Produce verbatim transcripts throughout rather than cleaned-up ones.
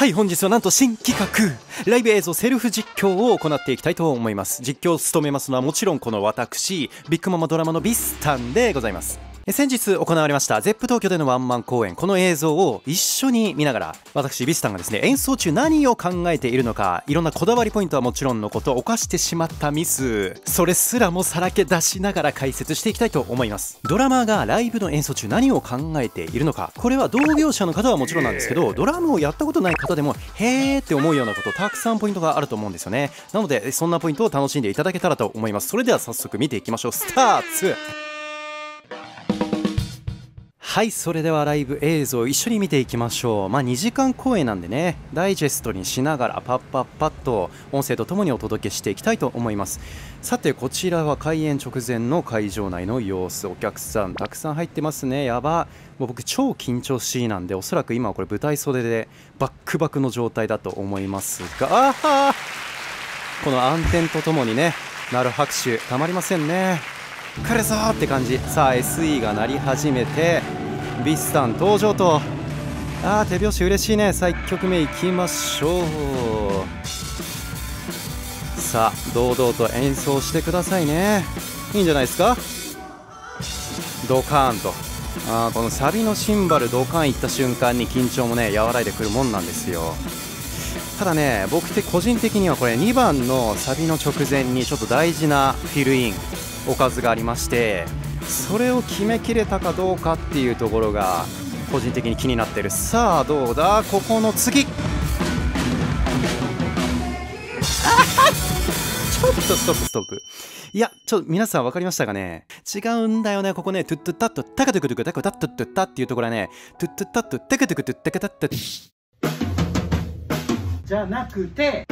はい、本日はなんと新企画ライブ映像セルフ実況を行っていきたいと思います。実況を務めますのはもちろんこの私ビッグママドラマのビスタンでございます。先日行われましたゼップ東京でのワンマン公演、この映像を一緒に見ながら私ビスタンがですね、演奏中何を考えているのか、いろんなこだわりポイントはもちろんのこと、犯してしまったミス、それすらもさらけ出しながら解説していきたいと思います。ドラマーがライブの演奏中何を考えているのか、これは同業者の方はもちろんなんですけど、ドラムをやったことない方でもへーって思うようなこと、たくさんポイントがあると思うんですよね。なのでそんなポイントを楽しんでいただけたらと思います。それでは早速見ていきましょう。スターツ。はい、それではライブ映像を一緒に見ていきましょう。まあにじかん公演なんでね、ダイジェストにしながらパッパッパッと音声とともにお届けしていきたいと思います。さてこちらは開演直前の会場内の様子、お客さんたくさん入ってますね。やば、もう僕超緊張しいなんで、おそらく今はこれ舞台袖でバックバクの状態だと思いますが、あー、この暗転とともにね鳴る拍手たまりませんね。来るぞーって感じ。さあ エスイー が鳴り始めてビスタン登場と、あー手拍子嬉しいね。さあいっきょくめいきましょう。さあ堂々と演奏してくださいね。いいんじゃないですか。ドカーンと、あーこのサビのシンバルドカーンいった瞬間に緊張もね和らいでくるもんなんですよ。ただね、僕って個人的にはこれにばんのサビの直前にちょっと大事なフィルインおかずがありまして、それを決めきれたかどうかっていうところが個人的に気になってる。さあどうだ、ここの次、あちょっとストップストップ。いやちょっと皆さん分かりましたかね。違うんだよね、ここね、トゥットゥッタットタカトゥクトゥクタカタットゥットゥッタっていうところはね、トゥットゥッタットタカトゥクトゥッタカタットじゃなくて、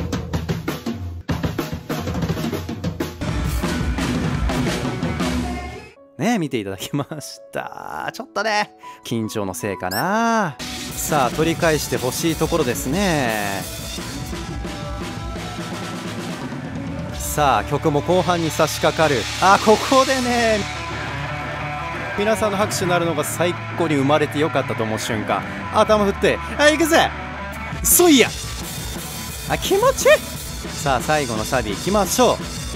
ね、見ていただきました。ちょっとね緊張のせいかな。さあ取り返してほしいところですね。さあ曲も後半に差し掛かる。あ、ここでね皆さんの拍手になるのが最高に生まれてよかったと思う瞬間、頭振って「はい行くぜそいや」、あ気持ちいい。さあ最後のサビいきましょう。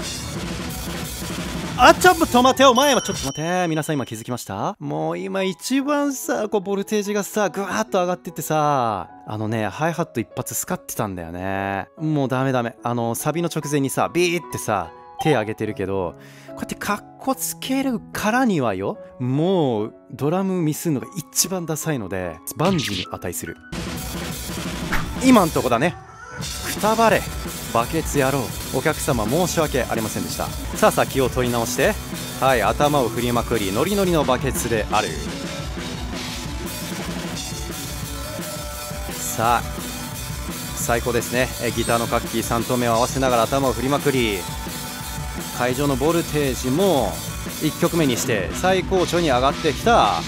あちょっと待て、お前はちょっと待て。皆さん今気づきました？もう今一番さこうボルテージがさぐわーっと上がってってさ、あのねハイハット一発使ってたんだよね。もうダメダメ。あのサビの直前にさビーってさ手上げてるけど、こうやってカッコつけるからにはよ、もうドラムミスるのが一番ダサいので万事に値する今んとこだね。くたばれバケツ野郎、お客様申し訳ありませんでした。さあさあ気を取り直して、はい頭を振りまくりノリノリのバケツである。さあ最高ですね。えギターのカッキーさんとうめを合わせながら頭を振りまくり、会場のボルテージもいっきょくめにして最高潮に上がってきた。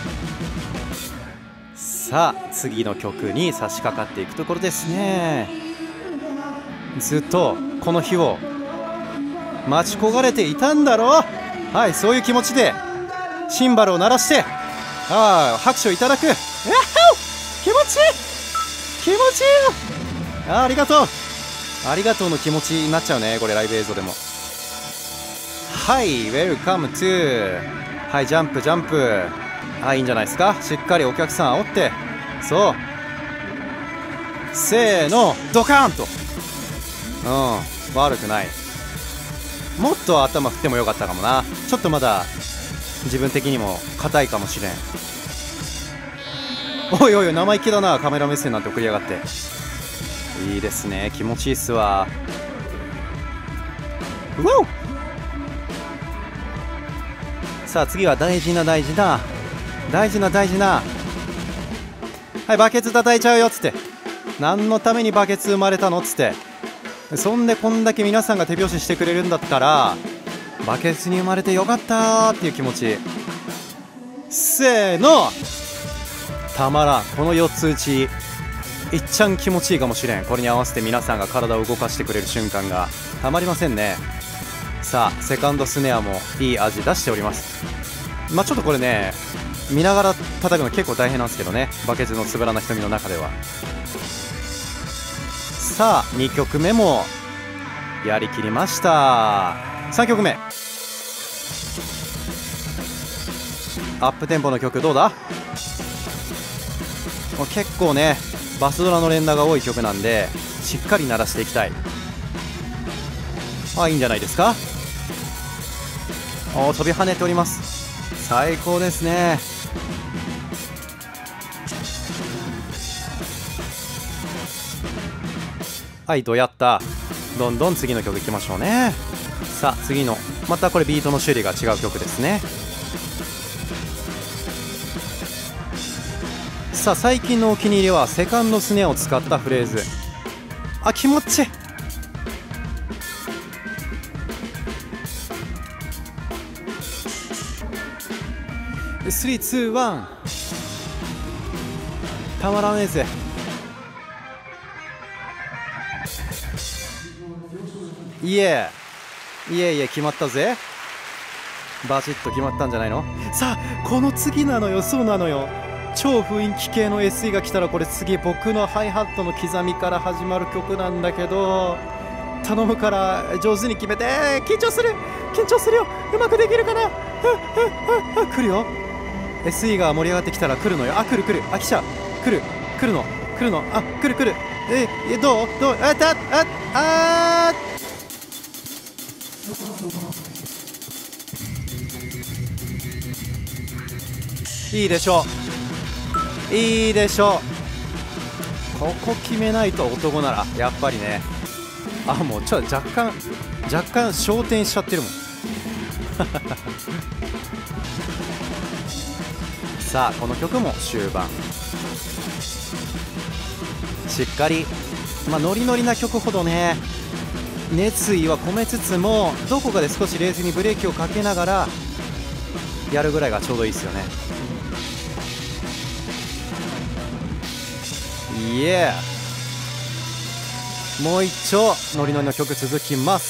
さあ次の曲に差し掛かっていくところですね。ずっとこの日を待ち焦がれていたんだろう。はい、そういう気持ちでシンバルを鳴らして、あ拍手をいただく。気持ちいい気持ちいいあ、ありがとうありがとうの気持ちになっちゃうね、これライブ映像でも。はい、ウェルカムトゥ、はいジャンプジャンプ、あいいんじゃないですか。しっかりお客さん煽って、そうせーのドカーンと、うん悪くない。もっと頭振ってもよかったかもな。ちょっとまだ自分的にも硬いかもしれん。おいおいおい生意気だな、カメラ目線なんて送りやがって。いいですね、気持ちいいっすわ。うわお、さあ次は大事な大事な大事な大事な、はいバケツ叩いちゃうよっつって、何のためにバケツ生まれたのっつって、そんでこんだけ皆さんが手拍子してくれるんだったらバケツに生まれてよかったーっていう気持ち。せーのたまらん。このよっつ打ちいっちゃん気持ちいいかもしれん。これに合わせて皆さんが体を動かしてくれる瞬間がたまりませんね。さあセカンドスネアもいい味出しております。まあちょっとこれね見ながら叩くの結構大変なんですけどね、バケツのつぶらな瞳の中では。さあにきょくめもやりきりました。さんきょくめアップテンポの曲どうだ。もう結構ねバスドラの連打が多い曲なんでしっかり鳴らしていきたい。あ、いいんじゃないですか。おー、飛び跳ねております。最高ですね。はい、どうやった。どんどん次の曲いきましょうね。さあ次のまたこれビートの種類が違う曲ですね。さあ最近のお気に入りはセカンドスネアを使ったフレーズ。あ、気持ちいい。スリーツーワン、たまらねえぜ。いえいえいえ、決まったぜ。バチッと決まったんじゃないの。さあこの次なのよ。そうなのよ。超雰囲気系の エスイー が来たらこれ次僕のハイハットの刻みから始まる曲なんだけど、頼むから上手に決めて。緊張する緊張するよ。うまくできるかな。来るよ。 エスイー が盛り上がってきたら来るのよ。あ、来る来る。あ、来ちゃう。来る来るの来るの。あ、来る来る。ええ、どうどう。あったああいいでしょういいでしょう。ここ決めないと男ならやっぱりね。あ、もうちょっと若干若干焦点しちゃってるもんさあこの曲も終盤しっかり、まあ、ノリノリな曲ほどね熱意は込めつつもどこかで少し冷静にブレーキをかけながらやるぐらいがちょうどいいですよね。イエー、もう一丁ノリノリの曲続きます。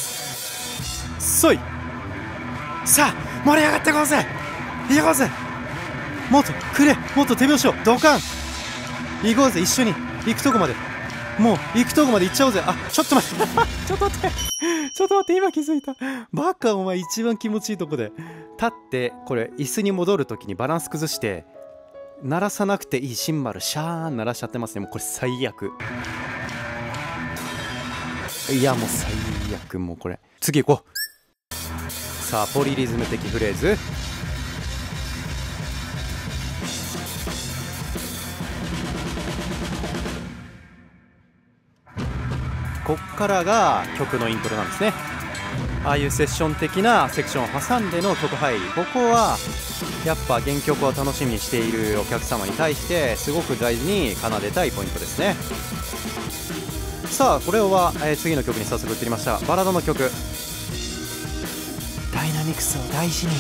そい、さあ盛り上がってこうぜ。行こうぜ。もっとくれ、もっと手拍子をドカン。行こうぜ、一緒に行くとこまで。もう行くとこまで行っちゃおうぜ。あ、ちょっと待ってちょっと待ってちょっと待って、今気づいた。バカ、お前一番気持ちいいとこで立って、これ椅子に戻るときにバランス崩して鳴らさなくていいシンバルシャーン鳴らしちゃってますね。もうこれ最悪。いやもう最悪。もうこれ次行こう。さあポリリズム的フレーズ。こっからが曲のイントロなんですね。ああいうセッション的なセクションを挟んでの曲入り、ここはやっぱ原曲を楽しみにしているお客様に対してすごく大事に奏でたいポイントですね。さあこれは、えー、次の曲に早速移りました。バラードの曲。ダイナミクスを大事に。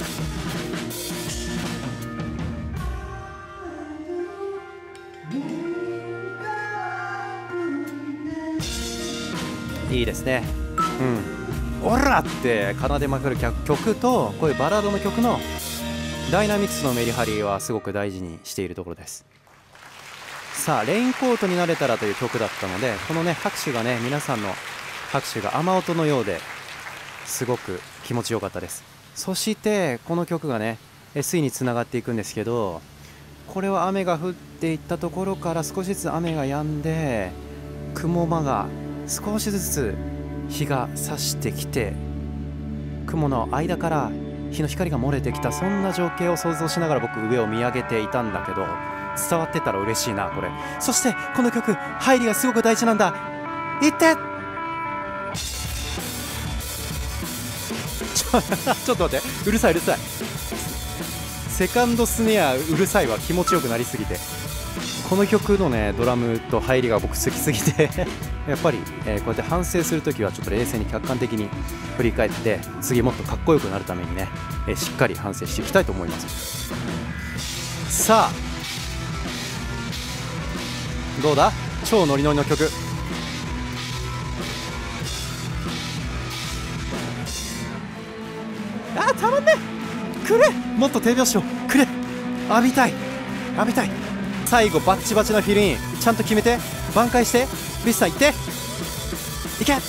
いいですね。うん、オラって奏でまくる曲とこういうバラードの曲のダイナミクスのメリハリはすごく大事にしているところです。さあレインコートになれたらという曲だったので、このね拍手がね、皆さんの拍手が雨音のようですごく気持ちよかったです。そしてこの曲がね エスイー につながっていくんですけど、これは雨が降っていったところから少しずつ雨が止んで雲間が少しずつ日が差してきて、雲の間から日の光が漏れてきた、そんな情景を想像しながら僕上を見上げていたんだけど、伝わってたら嬉しいなこれ。そしてこの曲入りがすごく大事なんだ。いってちょ, ちょっと待って、うるさいうるさい。セカンドスネアうるさいわ。気持ちよくなりすぎて。この曲のねドラムと入りが僕好きすぎてやっぱり、えー、こうやって反省するときはちょっと冷静に客観的に振り返って次もっとかっこよくなるためにね、えー、しっかり反省していきたいと思います。さあどうだ、超ノリノリの曲。あーたまんねえ、くれ、もっと手拍子をくれ。 浴びたい浴びたい。最後バッチバチなフィルインちゃんと決めて挽回してビスさんいっていけ。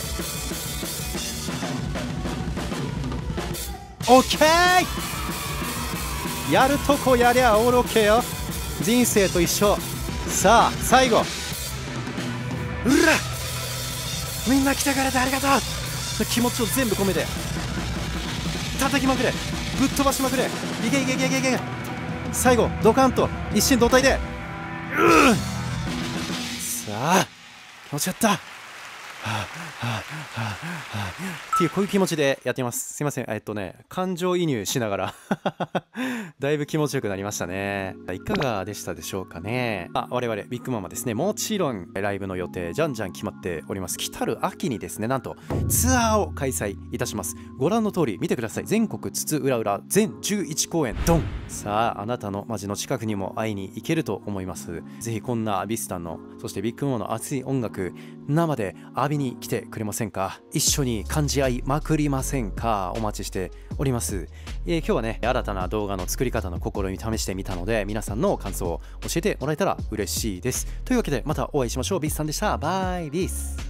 オッケー、やるとこやりゃオールオッケーよ。人生と一緒。さあ最後、うらみんな来てくれてありがとう。気持ちを全部込めて叩きまくれ、ぶっ飛ばしまくれ。いけいけいけいけいけ。最後ドカンと一心同体で、うさあ気持ちやった。はあはあはあはあ、っていうこういう気持ちでやっています。すいません、えっとね感情移入しながらだいぶ気持ちよくなりましたね。いかがでしたでしょうかね。あ、我々ビッグママですね、もちろんライブの予定じゃんじゃん決まっております。来たる秋にですね、なんとツアーを開催いたします。ご覧の通り見てください。全国津々浦々全じゅういち公演ドン。さああなたのマジの近くにも会いに行けると思います。ぜひこんなビスタンのそしてビッグママの熱い音楽生で浴びに来てくれませんか。一緒に感じ合いまくりませんか。お待ちしております。えー、今日はね新たな動画の作り方の試み試してみたので、皆さんの感想を教えてもらえたら嬉しいです。というわけでまたお会いしましょう。ビスさんでした。バイビス。